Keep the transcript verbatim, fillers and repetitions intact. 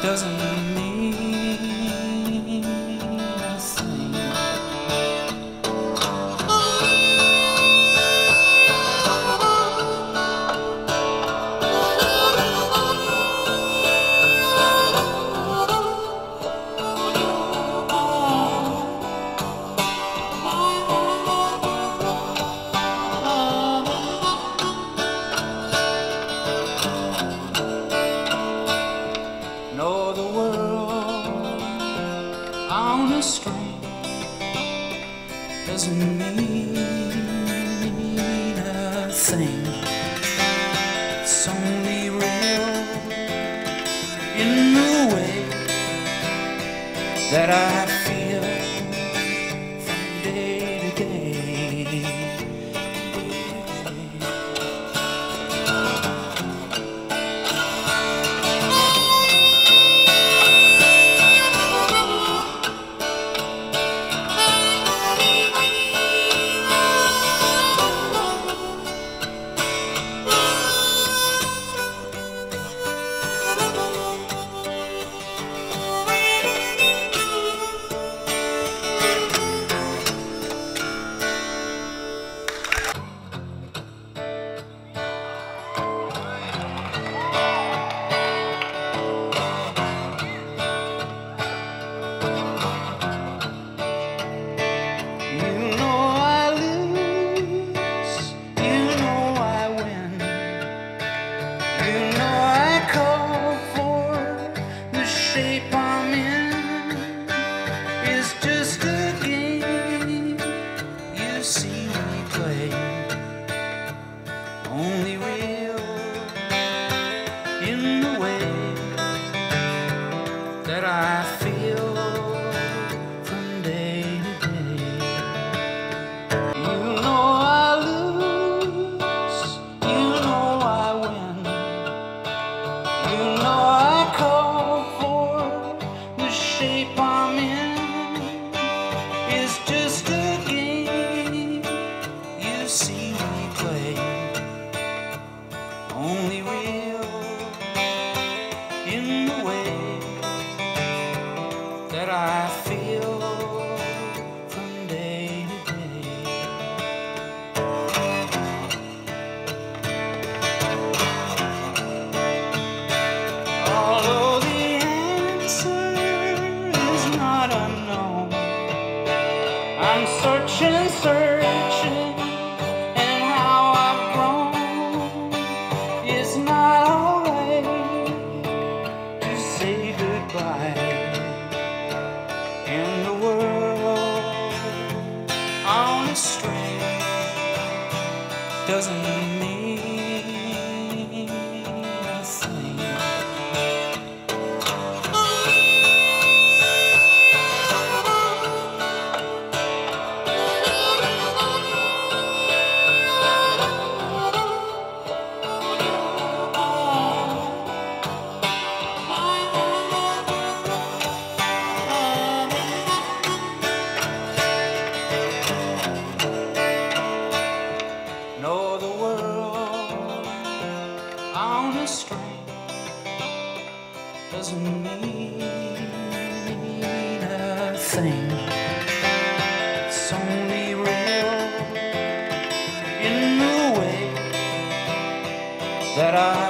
doesn't mean a thing. Know the world on a string doesn't mean a thing. It's only real in the way that I feel from day to day. Shape I'm in is just a game you see me play, only real in the way that I feel from day to day. You know I lose, you know I win, you know I call. Shape I'm in is just a game you see me play, only real in the way that I feel from day to day. Although the answer unknown, I'm searching, searching, and how I've grown. It's not alright to say goodbye, and the world on a string doesn't mean a thing. Know the world on a string doesn't mean a thing. It's only real in the way that I